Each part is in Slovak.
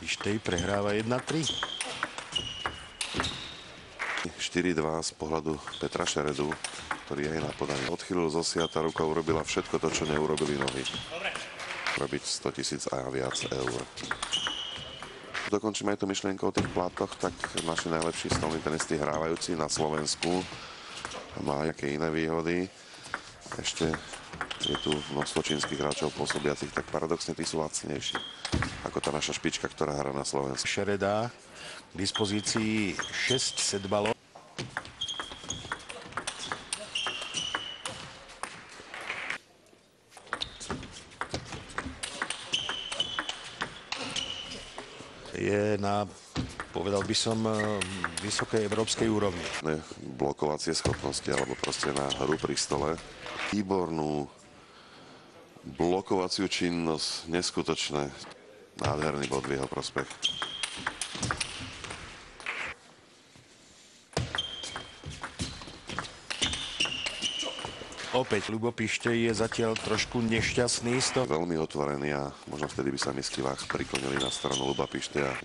Pištej prehráva 1-3. 4-2 z pohľadu Petra Šeredu, ktorý je aj na podaní. Odchýlil zo siata, ruka urobila všetko to, čo neurobili nohy. Robiť 100 000 a viac eur. Dokončíme aj tú myšlienku o tých plátoch, tak naši najlepší stolní tenisti hrávajúci na Slovensku má aké iné výhody. Ešte je tu množstvo čínskych hráčov pôsobiacich, tak paradoxne tí sú lacnejší ako tá naša špička, ktorá hrá na Slovensku. Šereda k dispozícii 6 setbalov. Je na, povedal by som, vysokej európskej úrovni. Blokovacie schopnosti, alebo proste na hru pri stole. Výbornú blokovaciu činnosť, neskutočné. Nádherný bod v jeho prospech. Opäť Ľubo Pištej je zatiaľ trošku nešťastný z toho. Veľmi otvorený a možno vtedy by sa misky Vach priklonili na stranu Ľuba Pišteja.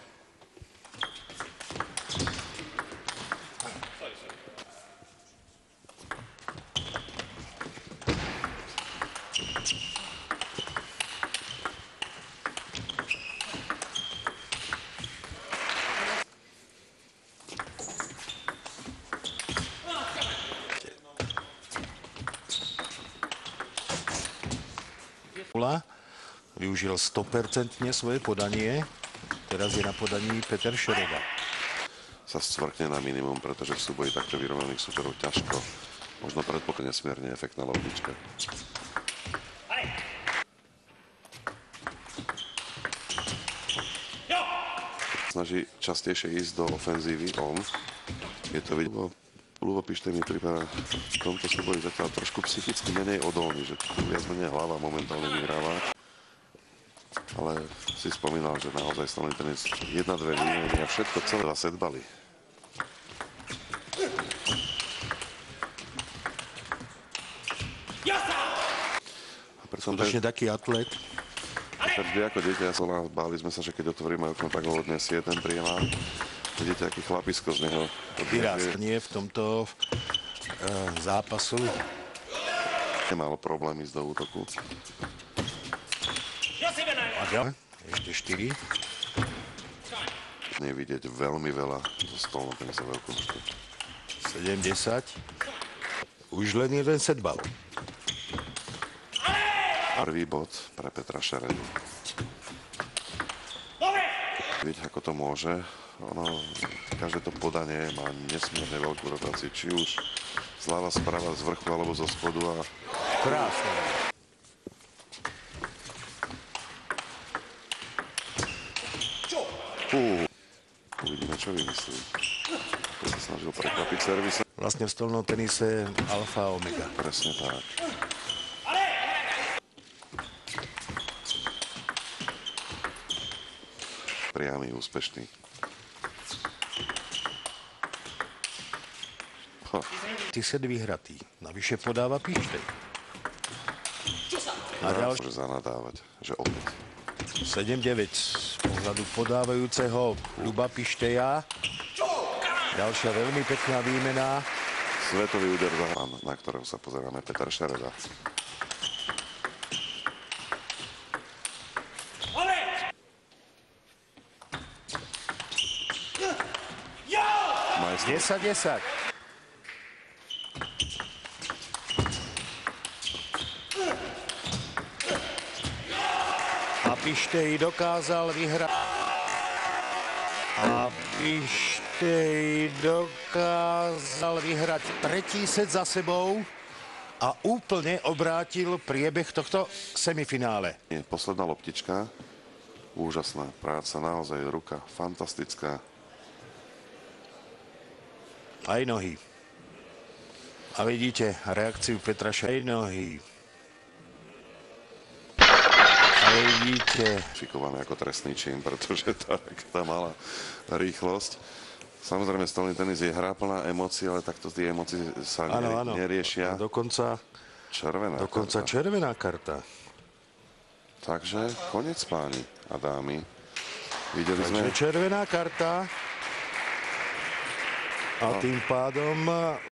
Využil 100% svoje podanie. Teraz je na podaní Peter Šereda. Sa scvrkne na minimum, pretože v súboji takto vyrovnaných súperov ťažko. Možno predpokladne nesmierne efektná loptička. Snaží častejšie ísť do ofenzívy on. Je to vidno. Ľubo Pištej mi pripadá v tomto súboji zatiaľ trošku psychicky menej odolný, že viac menej hlava momentálne vyhráva. Ale si spomínal, že naozaj stolný tenis 1-2 výmeny a všetko celé 2 setbaly. Skutočne taký atlet. Vždy ako dieťa, báli sme sa, že keď otvoríme okno, tak ho odnesie ten priemár. Vidíte, aký chlapisko z neho. Vyrastanie v tomto zápasu. Nemal problém ísť do útoku. Ešte 4. Nevidieť veľmi veľa zo stolného tenisového kunštu. 70. Už len jeden setbal. Prvý bod pre Petra Šeredu. Vidieť, ako to môže. Každé to podanie má nesmierne veľkú rotáciu, či už zľava, sprava, z vrchu alebo zo spodu. A krásne. Uvidíme, čo vymyslí. To sa snažil prekvapiť servisa. Vlastne v stolnom tenise alfa a omega. Presne tak. Priamy, úspešný. Ty set vyhratý. Navyše podáva Pištej. A ďalšie. Môže zanadávať, že opäť. 7-9 z pohľadu podávajúceho Ľuba Pišteja. Ďalšia veľmi pekná výmena. Svetový úder za hran, na ktorého sa pozeráme, Peter Šereda. Majster. 10-10. A Pištej dokázal vyhrať. Tretí set za sebou a úplne obrátil priebeh tohto semifinále. Posledná loptička. Úžasná práca, naozaj ruka fantastická. Aj nohy. A vidíte reakciu Petra Šereda. Aj nohy. A vidíte. Fikované ako trestný čin, pretože tá malá rýchlosť. Samozrejme, stolný tenis je hra plná emócií, ale takto tie emócie sa neriešia. A dokonca červená karta. Takže koniec, páni a dámy. Videli sme. Takže červená karta. A tým pádom